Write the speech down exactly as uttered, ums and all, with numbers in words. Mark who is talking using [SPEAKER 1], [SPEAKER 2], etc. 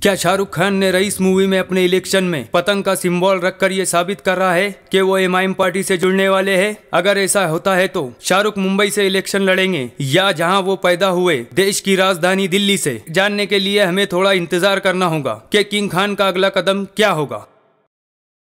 [SPEAKER 1] क्या शाहरुख खान ने rice movie में अपने इलेक्शन में पतंग का सिंबल रखकर ये साबित कर रहा है कि वो एम आई एम पार्टी से जुड़ने वाले हैं? अगर ऐसा होता है तो शाहरुख मुंबई से इलेक्शन लड़ेंगे या जहां वो पैदा हुए देश की राजधानी दिल्ली से? जानने के लिए हमें थोड़ा इंतजार करना होगा कि किंग खान का अगला कदम क्या होगा।